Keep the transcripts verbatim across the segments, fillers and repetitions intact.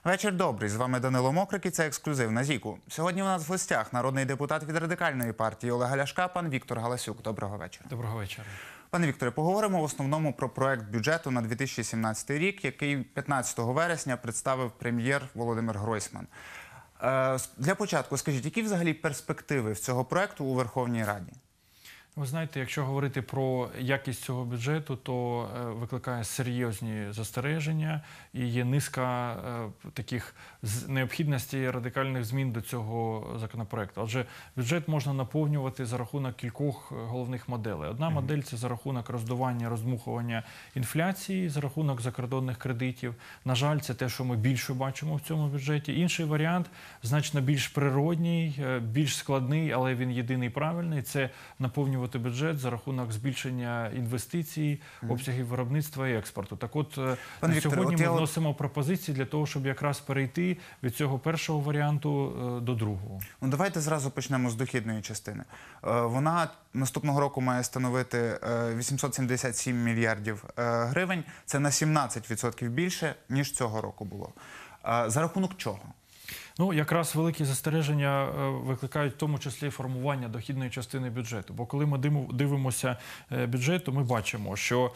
Вечір добрий. З вами Данило Мокрик і це ексклюзив на Зіку. Сьогодні у нас в гостях народний депутат від Радикальної партії Олега Ляшка, пан Віктор Галасюк. Доброго вечора. Доброго вечора. Пане Вікторе, поговоримо в основному про проект бюджету на дві тисячі сімнадцятий рік, який п'ятнадцятого вересня представив прем'єр Володимир Гройсман. Для початку скажіть, які взагалі перспективи в цього проекту у Верховній Раді? Ви знаєте, якщо говорити про якість цього бюджету, то викликає серйозні застереження і є низка е, таких необхідностей радикальних змін до цього законопроекту. Адже бюджет можна наповнювати за рахунок кількох головних моделей. Одна модель – це за рахунок роздування, роздмухування інфляції, за рахунок закордонних кредитів. На жаль, це те, що ми більше бачимо в цьому бюджеті. Інший варіант, значно більш природній, більш складний, але він єдиний правильний – це наповнювати бюджет за рахунок збільшення інвестицій, обсягів виробництва і експорту. Так от, Пане сьогодні Вікторе, ми вносимо пропозиції для того, щоб якраз перейти від цього першого варіанту до другого. Ну, давайте зразу почнемо з дохідної частини. Вона наступного року має становити вісімсот сімдесят сім мільярдів гривень. Це на сімнадцять відсотків більше, ніж цього року було. За рахунок чого? Ну, якраз великі застереження викликають в тому числі формування дохідної частини бюджету. Бо коли ми дивимося бюджет, то ми бачимо, що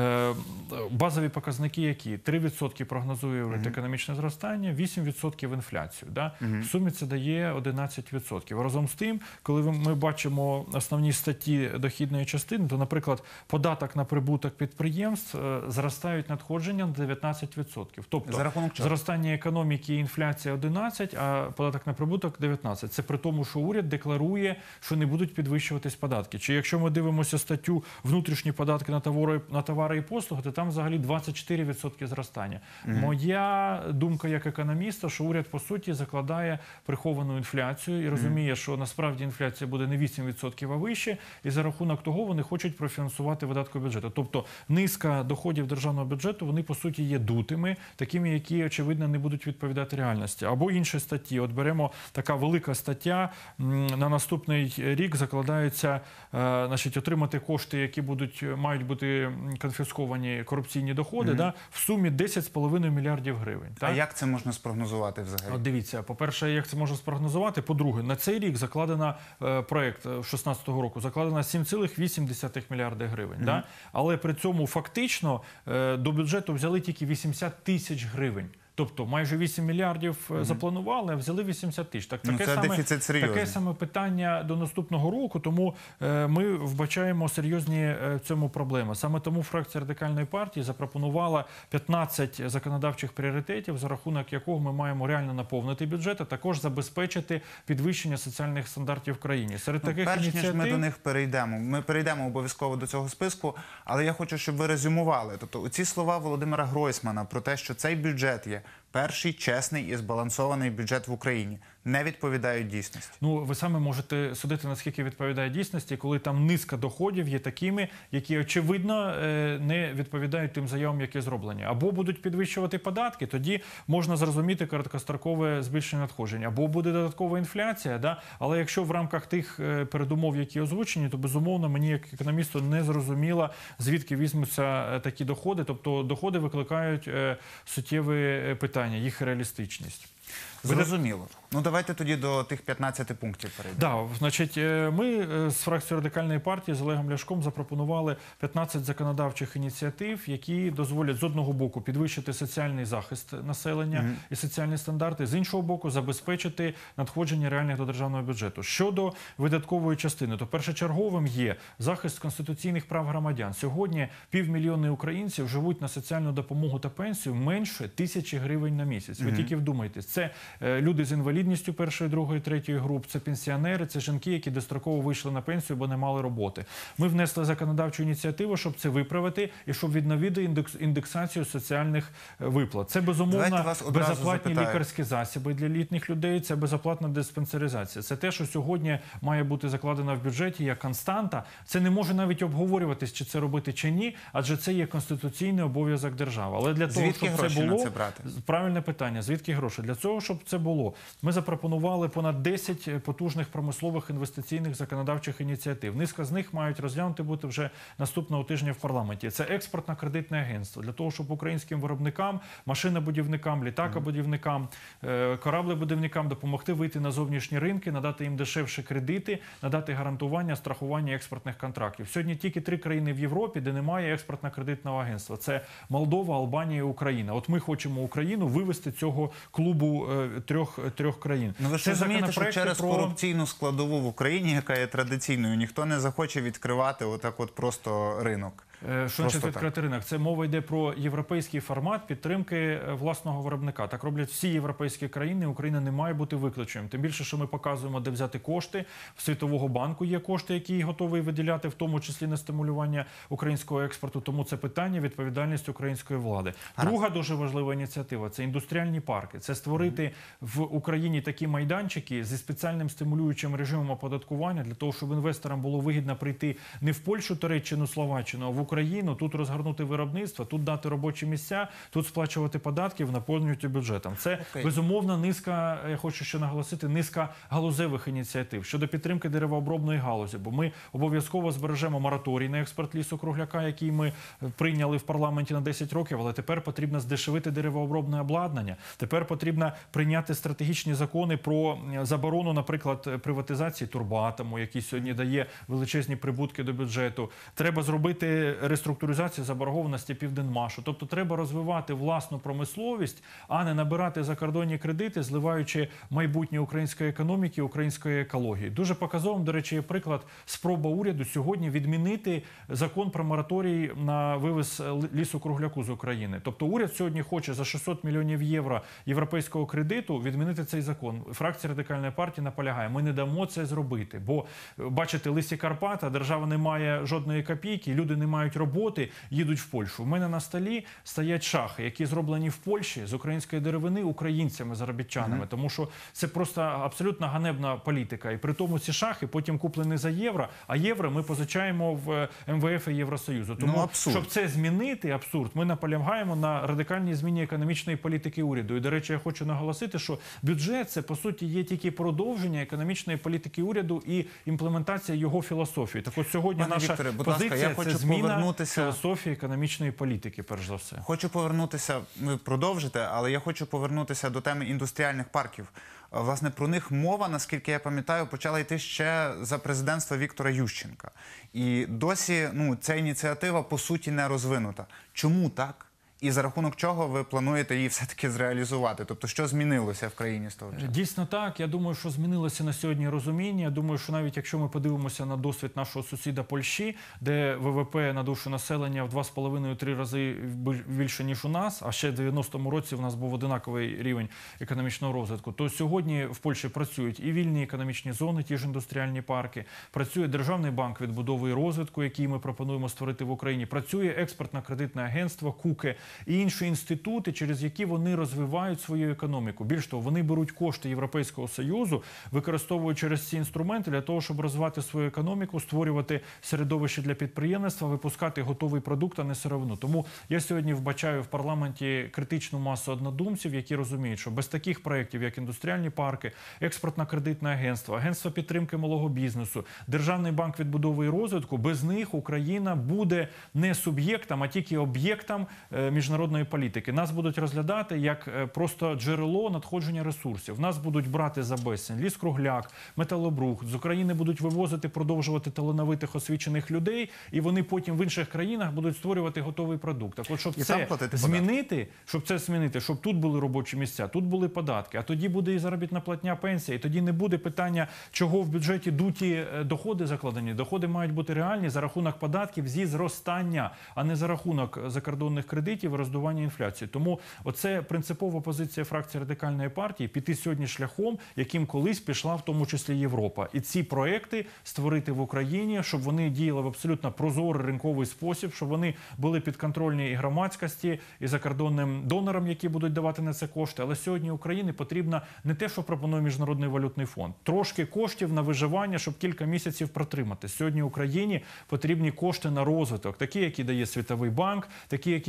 базові показники які? три відсотки прогнозує уряд економічне зростання, вісім відсотків інфляцію. Да? В сумі це дає одинадцять відсотків. Разом з тим, коли ми бачимо основні статті дохідної частини, то, наприклад, податок на прибуток підприємств зростають надходження на дев'ятнадцять відсотків. Тобто зростання економіки і інфляція одинадцять, а податок на прибуток дев'ятнадцять. Це при тому, що уряд декларує, що не будуть підвищуватись податки. Чи якщо ми дивимося статтю «Внутрішні податки на товари, на товари і послуги», то там взагалі двадцять чотири відсотки зростання. Mm-hmm. Моя думка як економіста, що уряд, по суті, закладає приховану інфляцію і розуміє, mm-hmm. що насправді інфляція буде не вісім відсотків, а вище, і за рахунок того вони хочуть профінансувати видатки бюджету. Тобто низка доходів державного бюджету, вони, по суті, є дутими, такими, які, очевидно, не будуть відповідати реальності. Або інші статті. От беремо така велика стаття, на наступний рік закладаються, е, значить, отримати кошти, які будуть, мають бути конфісковані корупційні доходи, mm-hmm. да, в сумі десять з половиною мільярдів гривень. А так? як це можна спрогнозувати взагалі? От дивіться, по-перше, як це можна спрогнозувати? По-друге, на цей рік закладено, е, проєкт шістнадцятого року, закладено сім цілих вісім десятих мільярда гривень. Mm-hmm. Да? Але при цьому фактично е, до бюджету взяли тільки вісімдесят тисяч гривень. Тобто майже вісім мільярдів mm-hmm. запланували, а взяли вісімдесят тисяч. Так, таке, ну, саме, таке саме питання до наступного року, тому е, ми вбачаємо серйозні е, в цьому проблеми. Саме тому фракція Радикальної партії запропонувала п'ятнадцять законодавчих пріоритетів, за рахунок якого ми маємо реально наповнити бюджет, а також забезпечити підвищення соціальних стандартів в країні. Серед ну, таких перш ініціатив... ніж ми до них перейдемо, ми перейдемо обов'язково до цього списку, але я хочу, щоб ви резюмували. Тобто, оці слова Володимира Гройсмана про те, що цей бюджет є перший чесний і збалансований бюджет в Україні, не відповідають дійсності. Ну, ви саме можете судити, наскільки відповідає дійсності, коли там низка доходів є такими, які, очевидно, не відповідають тим заявам, які зроблені. Або будуть підвищувати податки, тоді можна зрозуміти короткострокове збільшення надходжень. Або буде додаткова інфляція, да? Але якщо в рамках тих передумов, які озвучені, то, безумовно, мені, як економісту, не зрозуміло, звідки візьмуться такі доходи. Тобто доходи викликають суттєві питання, їх реалістичність. Зрозуміло. Ну, давайте тоді до тих п'ятнадцяти пунктів перейдемо. Да, значить, ми з фракцією Радикальної партії з Олегом Ляшком запропонували п'ятнадцять законодавчих ініціатив, які дозволять з одного боку підвищити соціальний захист населення mm-hmm. і соціальні стандарти, з іншого боку забезпечити надходження реальних до державного бюджету. Щодо видаткової частини, то першочерговим є захист конституційних прав громадян. Сьогодні півмільйони українців живуть на соціальну допомогу та пенсію менше тисячі гривень на місяць. Ви mm-hmm. тільки вдумайтесь. Це люди з інвалідністю першої, другої, третьої груп, це пенсіонери, це жінки, які достроково вийшли на пенсію, бо не мали роботи. Ми внесли законодавчу ініціативу, щоб це виправити і щоб відновити індекс, індексацію соціальних виплат. Це, безумовно, безоплатні лікарські засоби для літніх людей, це безоплатна диспансеризація. Це те, що сьогодні має бути закладено в бюджеті як константа. Це не може навіть обговорюватись, чи це робити, чи ні, адже це є конституційний обов'язок держави. Але для того, звідки щоб гроші це було, на це брати? Правильне питання, звідки гроші? Для цього цього, щоб це було, ми запропонували понад десять потужних промислових інвестиційних законодавчих ініціатив. Низка з них мають розглянути бути вже наступного тижня в парламенті. Це експортно-кредитне агентство для того, щоб українським виробникам, машинобудівникам, літакобудівникам, кораблебудівникам допомогти вийти на зовнішні ринки, надати їм дешевші кредити, надати гарантування, страхування експортних контрактів. Сьогодні тільки три країни в Європі, де немає експортно-кредитного агентства. Це Молдова, Албанія і Україна. От ми хочемо Україну вивести цього клубу е, трьох, трьох країн. Ну ви ж Це розумієте, що законопроекти через про... корупційну складову в Україні, яка є традиційною, ніхто не захоче відкривати отак от просто ринок. Е, Що значить відкрити ринок? Це мова йде про європейський формат підтримки е, власного виробника. Так роблять всі європейські країни, Україна не має бути виключенням. Тим більше, що ми показуємо, де взяти кошти. В Світового банку є кошти, які готові виділяти, в тому числі на стимулювання українського експорту. Тому це питання відповідальності української влади. Друга дуже важлива ініціатива – це індустріальні парки. Це створити в Україні такі майданчики зі спеціальним стимулюючим режимом оподаткування для того, щоб інвесторам було вигідно прийти не в Польщу, Туреччину, Словаччину, а в Україну, тут розгорнути виробництво, тут дати робочі місця, тут сплачувати податки, наповнювати бюджетом. Це, okay. безумовно, низка, я хочу ще наголосити, низка галузевих ініціатив щодо підтримки деревообробної галузі, бо ми обов'язково збережемо мораторій на експорт лісу-кругляка, який ми прийняли в парламенті на десять років, але тепер потрібно здешевити деревообробне обладнання, тепер потрібно прийняти стратегічні закони про заборону, наприклад, приватизації Турбоатому, який сьогодні дає величезні прибутки до бюджету. Треба зробити реструктуризацію заборгованості Південмашу. Тобто треба розвивати власну промисловість, а не набирати закордонні кредити, зливаючи майбутнє української економіки, української екології. Дуже показовим, до речі, є приклад спроба уряду сьогодні відмінити закон про мораторій на вивіз лісу-кругляку з України. Тобто уряд сьогодні хоче за шістсот мільйонів євро європейського кредиту відмінити цей закон. Фракція Радикальної партії наполягає, ми не дамо це зробити, бо, бачите, лисі Карпата, держава не має жодної копійки, люди не мають роботи, їдуть в Польщу. У мене на столі стоять шахи, які зроблені в Польщі з української деревини українцями, заробітчанами. Mm-hmm. Тому що це просто абсолютно ганебна політика. І при тому ці шахи потім куплені за євро, а євро ми позичаємо в ем ве еф і Євросоюзу. Тому, ну, щоб це змінити, абсурд, ми наполягаємо на радикальній зміні економічної політики уряду. І, до речі, я хочу наголосити, що бюджет – це, по суті, є тільки продовження економічної політики уряду і імплементація його філософії. Так от сьогодні Пане наша Вікторе, будь позиція ласка, я – хочу це зміна повернутися... філософії економічної політики, перш за все. Хочу повернутися, ви продовжите, але я хочу повернутися до теми індустріальних парків. Власне, про них мова, наскільки я пам'ятаю, почала йти ще за президентства Віктора Ющенка. І досі, ну, ця ініціатива, по суті, не розвинута. Чому так? І за рахунок чого ви плануєте її все-таки зреалізувати? Тобто, що змінилося в країні з того часу? Дійсно так. Я думаю, що змінилося на сьогодні розуміння. Я думаю, що навіть якщо ми подивимося на досвід нашого сусіда Польщі, де ве ве пе на душу населення в два з половиною - три рази більше, ніж у нас, а ще в дев'яностому році в нас був одинаковий рівень економічного розвитку, то сьогодні в Польщі працюють і вільні економічні зони, ті ж індустріальні парки, працює Державний банк відбудови і розвитку, який ми пропонуємо створити в Україні, працює експортно-кредитне агентство «Куке», і інші інститути, через які вони розвивають свою економіку. Більш того, вони беруть кошти Європейського Союзу, використовують через ці інструменти для того, щоб розвивати свою економіку, створювати середовище для підприємництва, випускати готовий продукт, а не сировину. Тому я сьогодні вбачаю в парламенті критичну масу однодумців, які розуміють, що без таких проєктів, як індустріальні парки, експортно-кредитне агентство, агентство підтримки малого бізнесу, Державний банк відбудови і розвитку, без них Україна буде не суб'єктом, а тільки об'єктом міжнародної політики. Нас будуть розглядати як просто джерело надходження ресурсів. Нас будуть брати за безцінь ліс-кругляк, металобрухт. З України будуть вивозити, продовжувати талановитих, освічених людей, і вони потім в інших країнах будуть створювати готовий продукт. Так от, щоб і це змінити, щоб це змінити, щоб тут були робочі місця, тут були податки, а тоді буде і заробітна платня, пенсія, і тоді не буде питання, чого в бюджеті дуті доходи закладені. Доходи мають бути реальні за рахунок податків зі зростання, а не за рахунок закордонних кредитів і роздування інфляції. Тому оце принципова позиція фракції Радикальної партії – піти сьогодні шляхом, яким колись пішла в тому числі Європа. І ці проекти створити в Україні, щоб вони діяли в абсолютно прозорий ринковий спосіб, щоб вони були підконтрольні і громадськості, і закордонним донорам, які будуть давати на це кошти. Але сьогодні Україні потрібно не те, що пропонує Міжнародний валютний фонд. Трошки коштів на виживання, щоб кілька місяців протримати. Сьогодні Україні потрібні кошти на розвиток, такі, які дає Світовий банк, такі, які готові давати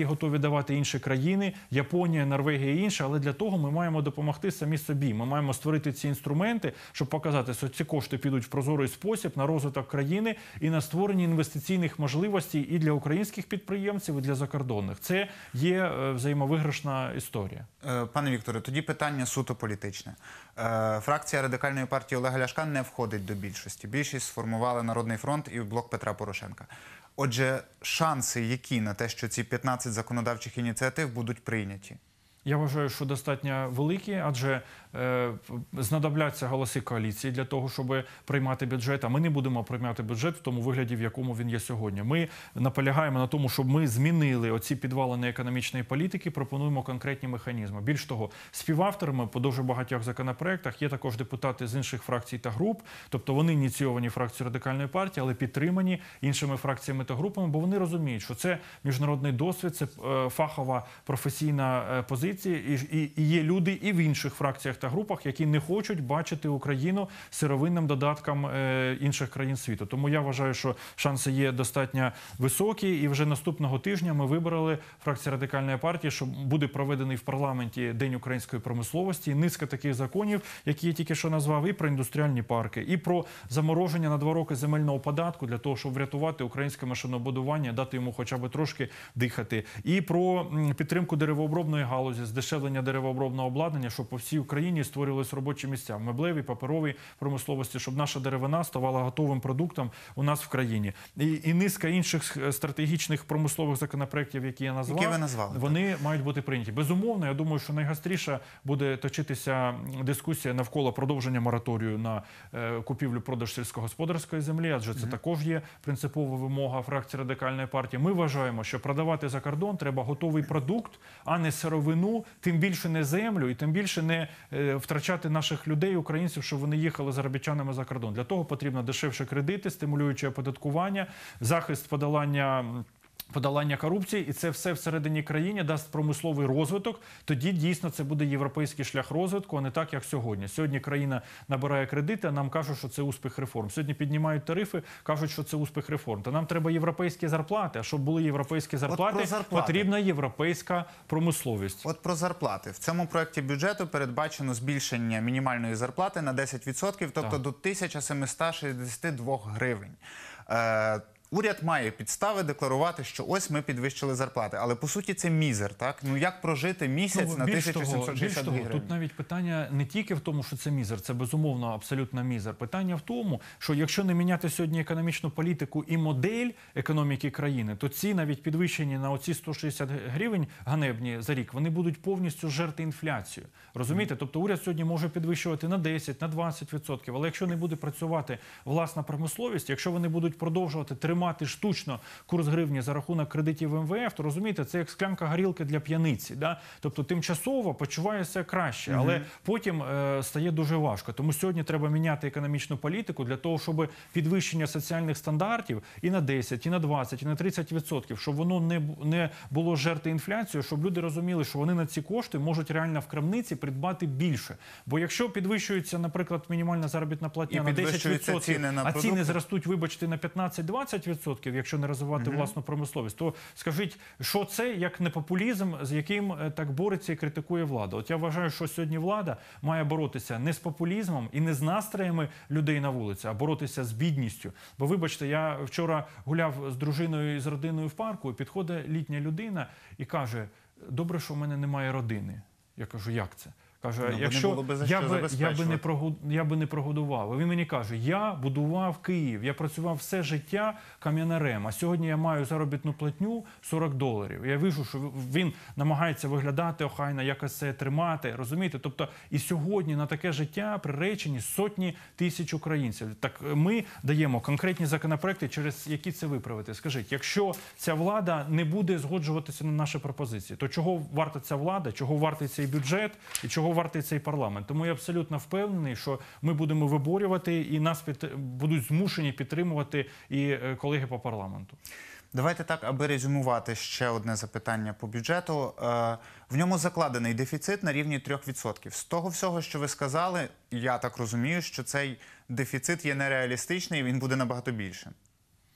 давати інші країни, Японія, Норвегія і інші, але для того ми маємо допомогти самі собі. Ми маємо створити ці інструменти, щоб показати, що ці кошти підуть в прозорий спосіб на розвиток країни і на створення інвестиційних можливостей і для українських підприємців, і для закордонних. Це є е, взаємовиграшна історія. Е, Пане Вікторе, тоді питання суто політичне. Е, Фракція Радикальної партії Олега Ляшка не входить до більшості. Більшість сформували Народний фронт і Блок Петра Порошенка. Отже, шанси які на те, що ці п'ятнадцять законодавчих ініціатив будуть прийняті? Я вважаю, що достатньо великі, адже е, знадобляться голоси коаліції для того, щоб приймати бюджет. А ми не будемо приймати бюджет в тому вигляді, в якому він є сьогодні. Ми наполягаємо на тому, щоб ми змінили оці підвалини економічної політики, пропонуємо конкретні механізми. Більш того, співавторами по дуже багатьох законопроектах є також депутати з інших фракцій та груп, тобто вони ініційовані фракцією Радикальної партії, але підтримані іншими фракціями та групами, бо вони розуміють, що це міжнародний досвід, це е, фахова професійна е, позиція. І, і, і є люди і в інших фракціях та групах, які не хочуть бачити Україну сировинним додатком е, інших країн світу. Тому я вважаю, що шанси є достатньо високі. І вже наступного тижня ми вибрали фракція Радикальної партії, що буде проведений в парламенті День української промисловості. І низка таких законів, які я тільки що назвав, і про індустріальні парки, і про замороження на два роки земельного податку для того, щоб врятувати українське машинобудування, дати йому хоча б трошки дихати, і про підтримку деревообробної галузі, здешевлення деревообробного обладнання, щоб по всій Україні створювалися робочі місця в меблевій, паперовій промисловості, щоб наша деревина ставала готовим продуктом у нас в країні. І, і низка інших стратегічних промислових законопроєктів, які я назвав, Які ви назвали, вони так. мають бути прийняті. Безумовно, я думаю, що найгостріша буде точитися дискусія навколо продовження мораторію на е, купівлю-продаж сільськогосподарської землі, адже це mm-hmm. також є принципова вимога фракції Радикальної партії. Ми вважаємо, що продавати за кордон треба готовий продукт, а не сировину, тим більше не землю і тим більше не е, втрачати наших людей, українців, щоб вони їхали заробітчанами за кордон. Для того потрібно дешевші кредити, стимулююче оподаткування, захист подолання подолання корупції, і це все всередині країни дасть промисловий розвиток, тоді дійсно це буде європейський шлях розвитку, а не так, як сьогодні. Сьогодні країна набирає кредити, а нам кажуть, що це успіх реформ. Сьогодні піднімають тарифи, кажуть, що це успіх реформ. Та нам треба європейські зарплати, а щоб були європейські зарплати, зарплати, потрібна європейська промисловість. От про зарплати. В цьому проєкті бюджету передбачено збільшення мінімальної зарплати на десять відсотків, тобто так. до тисяча семисот шістдесят два гривень. Е Уряд має підстави декларувати, що ось ми підвищили зарплати. Але, по суті, це мізер, так? Ну, як прожити місяць ну, на тисячу сімсот шістдесят дві гривні? Тут навіть питання не тільки в тому, що це мізер, це, безумовно, абсолютно мізер. Питання в тому, що якщо не міняти сьогодні економічну політику і модель економіки країни, то ці навіть підвищені на оці сто шістдесят гривень ганебні за рік, вони будуть повністю жерти інфляцію. Розумієте? Тобто уряд сьогодні може підвищувати на десять, на двадцять відсотків, але якщо не буде працювати власна промисловість, якщо вони будуть продовжувати тримати мати штучно курс гривні за рахунок кредитів ем ве еф, то розумієте, це як склянка горілки для п'яниці. Да? Тобто тимчасово почуваєшся краще, але mm-hmm. потім е, стає дуже важко. Тому сьогодні треба міняти економічну політику для того, щоб підвищення соціальних стандартів і на десять, і на двадцять, і на тридцять відсотків, щоб воно не, не було жерти інфляцію, щоб люди розуміли, що вони на ці кошти можуть реально в крамниці придбати більше. Бо якщо підвищується, наприклад, мінімальна заробітна платня на десять відсотків, ціни на а продукти, ціни зростуть, вибачте, на п'ятнадцять-двадцять відсотків, якщо не розвивати mm-hmm. власну промисловість, то скажіть, що це як не популізм, з яким так бореться і критикує влада? От я вважаю, що сьогодні влада має боротися не з популізмом і не з настроями людей на вулиці, а боротися з бідністю. Бо, вибачте, я вчора гуляв з дружиною і з родиною в парку, і підходить літня людина і каже, добре, що в мене немає родини. Я кажу, як це? Каже, ну, якщо би я, би, я, би не прогоду, я би не прогодував. І він мені каже, я будував Київ, я працював все життя кам'янарем, а сьогодні я маю заробітну платню сорок доларів. Я вижу, що він намагається виглядати охайно, якось це тримати, розумієте? Тобто і сьогодні на таке життя приречені сотні тисяч українців. Так ми даємо конкретні законопроекти, через які це виправити. Скажіть, якщо ця влада не буде згоджуватися на наші пропозиції, то чого варта ця влада, чого вартий цей бюджет і чого вартий цей парламент? Тому я абсолютно впевнений, що ми будемо виборювати і нас під... будуть змушені підтримувати і колеги по парламенту. Давайте так, аби резюмувати ще одне запитання по бюджету. В ньому закладений дефіцит на рівні трьох відсотків. З того всього, що ви сказали, я так розумію, що цей дефіцит є нереалістичний і він буде набагато більшим.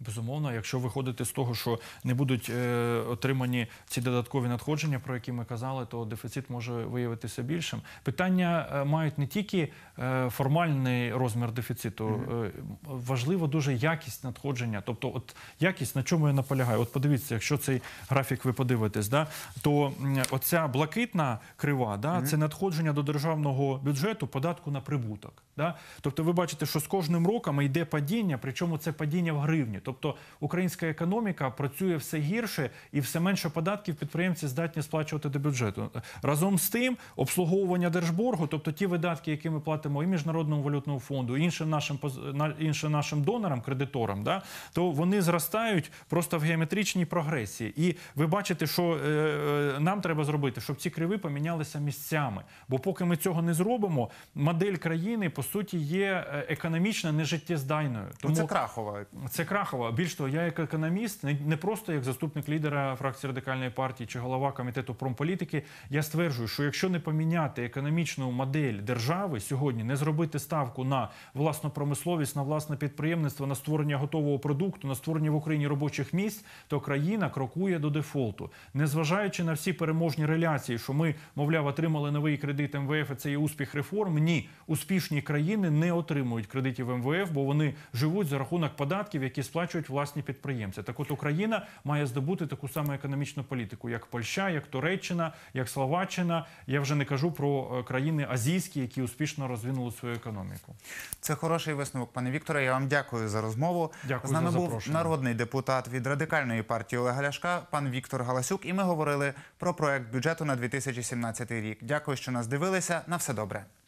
Безумовно, якщо виходити з того, що не будуть е, отримані ці додаткові надходження, про які ми казали, то дефіцит може виявитися більшим. Питання е, мають не тільки е, формальний розмір дефіциту, mm-hmm. е, важливо дуже якість надходження. Тобто, от якість, на чому я наполягаю. От подивіться, якщо цей графік ви подивитесь, да, то м, оця блакитна крива, да, mm-hmm. це надходження до державного бюджету податку на прибуток. Да? Тобто ви бачите, що з кожним роком йде падіння, причому це падіння в гривні. Тобто українська економіка працює все гірше і все менше податків підприємці здатні сплачувати до бюджету. Разом з тим, обслуговування держборгу, тобто ті видатки, які ми платимо і Міжнародному валютному фонду, і іншим нашим, іншим нашим донорам, кредиторам, да, то вони зростають просто в геометричній прогресії. І ви бачите, що е, нам треба зробити, щоб ці криви помінялися місцями. Бо поки ми цього не зробимо, модель країни, по суті, є економічно нежиттєздатною. Тому... Це крахова. Це крахова. Більш того, я як економіст, не, не просто як заступник лідера фракції Радикальної партії чи голова комітету промполітики, я стверджую, що якщо не поміняти економічну модель держави сьогодні, не зробити ставку на власну промисловість, на власне підприємництво, на створення готового продукту, на створення в Україні робочих місць, то країна крокує до дефолту. Незважаючи на всі переможні реляції, що ми, мовляв, отримали новий кредит ем ве еф, і це є успіх реформ, ні, успішні країни не отримують кредитів ем ве еф, бо вони живуть за рахунок податків, які сплачують власні підприємці. Так от Україна має здобути таку саму економічну політику, як Польща, як Туреччина, як Словаччина. Я вже не кажу про країни азійські, які успішно розвинули свою економіку. Це хороший висновок, пане Вікторе. Я вам дякую за розмову. Дякую З нами за був запрошення. народний депутат від Радикальної партії Олега Ляшка, пан Віктор Галасюк. І ми говорили про проект бюджету на дві тисячі сімнадцятий рік. Дякую, що нас дивилися. На все добре.